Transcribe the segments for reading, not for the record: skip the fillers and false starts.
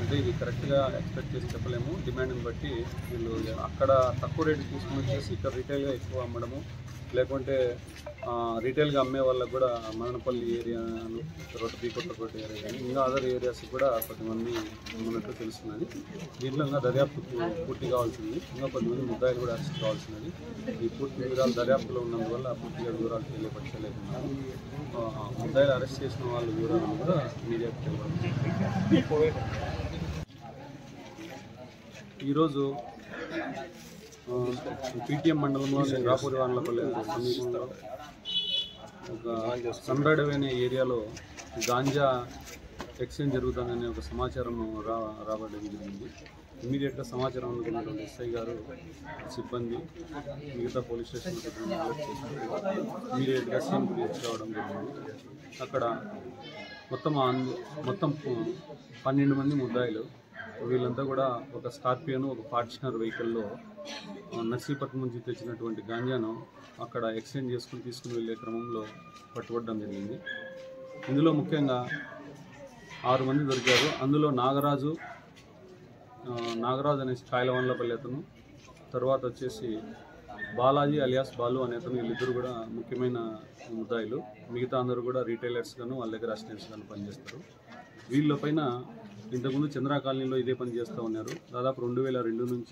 అంటే ఇది కరెక్ట్గా ఎక్స్పెక్ట్ చేసి చెప్పలేము. డిమాండ్ని బట్టి వీళ్ళు అక్కడ తక్కువ రేటు తీసుకుని వచ్చేసి ఇక్కడ రీటైల్గా ఎక్కువ అమ్మడము, లేకుంటే రీటైల్గా అమ్మే వాళ్ళకు కూడా మదనపల్లి ఏరియాను, తర్వాత బీకొత్తకోట ఏరియా కానీ ఇంకా అదర్ ఏరియాస్ కూడా కొంతమంది ఉన్నట్టు తెలుస్తున్నది. దీంట్లో ఇంకా దర్యాప్తు పూర్తి కావాల్సింది. ఇంకా కొంతమంది ముద్దాయిలు కూడా అరెస్ట్ కావాల్సినది. ఈ పూర్తి వివరాలు దర్యాప్తులో ఉన్నందువల్ల పూర్తిగా వివరాలు తెలియపరచలేకున్నారు. ముద్దాయిలు అరెస్ట్ చేసిన వాళ్ళ వివరాలను కూడా మీడియాకు తెలియదు. ఈరోజు పీటీఎం మండలంలోని రాపూరి వానలపల్లి సమీపంలో ఒక సండ్రాడవి అనే ఏరియాలో గాంజా ఎక్స్చేంజ్ జరుగుతుందనే ఒక సమాచారం రావడం జరిగింది. ఇమీడియట్గా సమాచారం అందుకున్నటువంటి ఎస్ఐ గారు, సిబ్బంది, మిగతా పోలీస్ స్టేషన్ ఇమీడియట్గా సీన్కి తీసుకురావడం జరిగింది. అక్కడ మొత్తం 12 మంది ముద్దాయిలు. వీళ్ళంతా కూడా ఒక స్కార్పియోను, ఒక ఫార్చునర్ వెహికల్లో నర్సీపట్నం నుంచి తెచ్చినటువంటి గాంజాను అక్కడ ఎక్స్చేంజ్ చేసుకుని తీసుకుని వెళ్ళే క్రమంలో పట్టుబడడం జరిగింది. ఇందులో ముఖ్యంగా 6 మంది దొరికారు. అందులో నాగరాజు అనేసి కాయలవన్లపల్లి అతను, తర్వాత వచ్చేసి బాలాజీ అలియాస్ బాలు అనే అతను, వీళ్ళిద్దరు కూడా ముఖ్యమైన ముద్దాయిలు. మిగతా అందరూ కూడా రీటైలర్స్ గాను వాళ్ళ దగ్గర అసిస్టెంట్స్ గాను పనిచేస్తారు. వీళ్ళ పైన ఇంతకుముందు చంద్రా కాలనీలో ఇదే పని చేస్తూ ఉన్నారు. దాదాపు 2022 నుంచి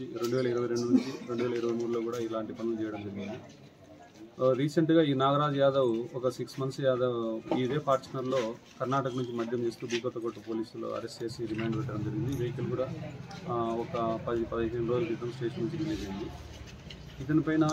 2023లో కూడా ఇలాంటి పనులు చేయడం జరిగింది. రీసెంట్గా ఈ నాగరాజ్ యాదవ్ ఒక 6 మంత్స్ ఇదే ఫార్చునర్లో కర్ణాటక నుంచి మద్యం చేస్తూ బీకొత్తకోట పోలీసులు అరెస్ట్ చేసి రిమాండ్ పెట్టడం జరిగింది. వెహికల్ కూడా ఒక 10-15 రోజుల క్రితం స్టేషన్ నుంచి రిలీజ్ అయింది. ఇతని పైన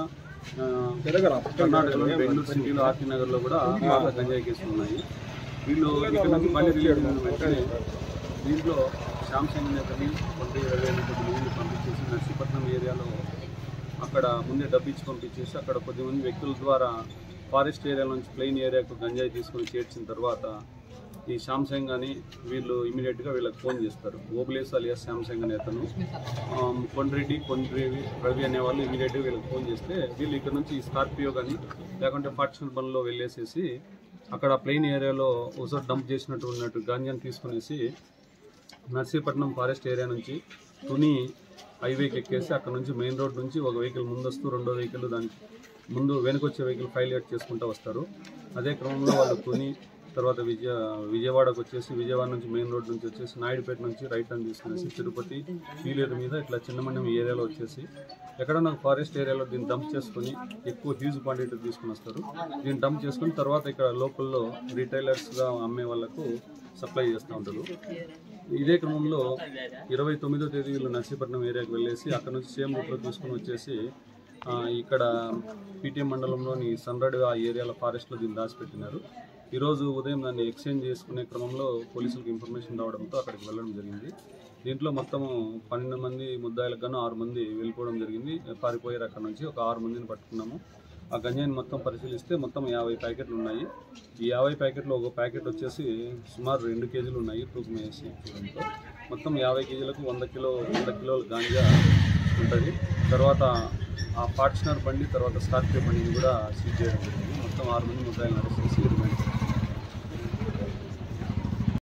కర్ణాటకలో బెంగళూరు సిటీలో ఆర్టీ నగర్లో కూడా పాత గంజాయి కేసులు ఉన్నాయి. వీళ్ళు ఇక్కడ నుంచి మళ్ళీ రిలీజ్ అయిన వెంటనే దీంట్లో శాంసంగ్ నేతని 28 మందిని పంపించేసి నర్సీపట్నం ఏరియాలో అక్కడ ముందే డబ్బిచ్చి పంపించేసి అక్కడ కొద్దిమంది వ్యక్తుల ద్వారా ఫారెస్ట్ ఏరియా నుంచి ప్లెయిన్ ఏరియాకు గంజాయి తీసుకొని చేర్చిన తర్వాత ఈ శాంసంగ్ అని వీళ్ళు ఇమీడియట్గా వీళ్ళకి ఫోన్ చేస్తారు. ఓబులేస్ అలియాస్ శాంసంగ్ అనే అతను, కొండ్రెడ్డి రవి అనేవాళ్ళు ఇమీడియట్గా వీళ్ళకి ఫోన్ చేస్తే వీళ్ళు ఇక్కడ నుంచి ఈ స్కార్పియో కానీ లేకుంటే ఫార్చునర్ బండ్లో వెళ్ళేసేసి అక్కడ ప్లెయిన్ ఏరియాలో ఒకసారి డంప్ చేసినట్టు గాంజాని తీసుకునేసి నర్సీపట్నం ఫారెస్ట్ ఏరియా నుంచి తుని హైవేకి ఎక్కేసి అక్కడ నుంచి మెయిన్ రోడ్ నుంచి ఒక వెహికల్ ముందొస్తూ రెండో వెహికల్ దానికి ముందు వెనుకొచ్చే వెహికల్ ఫైలేట్ చేసుకుంటూ వస్తారు. అదే క్రమంలో వాళ్ళు తుని తర్వాత విజయవాడకు వచ్చేసి విజయవాడ నుంచి మెయిన్ రోడ్ నుంచి వచ్చేసి నాయుడుపేట నుంచి రైట్ టర్న్ తీసుకునేసి తిరుపతి పీలేరు మీద ఇట్లా చిన్నమండం ఏరియాలో వచ్చేసి ఎక్కడన్నా ఫారెస్ట్ ఏరియాలో దీన్ని డంప్ చేసుకొని ఎక్కువ హ్యూజ్ క్వాంటిటీ తీసుకుని వస్తారు. దీన్ని డంప్ చేసుకుని తర్వాత ఇక్కడ లోకల్లో రీటైలర్స్గా అమ్మే వాళ్ళకు సప్లై చేస్తూ ఉంటారు. ఇదే క్రమంలో 29వ తేదీ వీళ్ళు నర్సీపట్నం ఏరియాకి వెళ్ళేసి అక్కడ నుంచి సేమ్ రూట్లో తీసుకుని వచ్చేసి ఇక్కడ పీటీఎం మండలంలోని సండ్రాడవి ఆ ఏరియాలో ఫారెస్ట్లో దీన్ని దాచిపెట్టినారు. ఈరోజు ఉదయం దాన్ని ఎక్స్చేంజ్ చేసుకునే క్రమంలో పోలీసులకు ఇన్ఫర్మేషన్ రావడంతో అక్కడికి వెళ్ళడం జరిగింది. దీంట్లో మొత్తము 12 మంది ముద్దాయిలకు గాను 6 మంది వెళ్ళిపోవడం జరిగింది. పారిపోయారు. అక్కడ నుంచి ఒక 6 మందిని పట్టుకున్నాము. ఆ గంజాయిని మొత్తం పరిశీలిస్తే మొత్తం 50 ప్యాకెట్లు ఉన్నాయి. ఈ 50 ప్యాకెట్లు ఒక ప్యాకెట్ వచ్చేసి సుమారు 2 కేజీలు ఉన్నాయి తూకం వేసి చూడంతో. మొత్తం 50 కేజీలకు 100 కిలోల గాంజా ఉంటుంది. తర్వాత ఆ ఫార్చునర్ బండి, తర్వాత స్కార్పియో బండిని కూడా సీజ్ చేయడం జరిగింది. మొత్తం 6 మంది ముద్దాయిలను అరెస్ట్ చేసి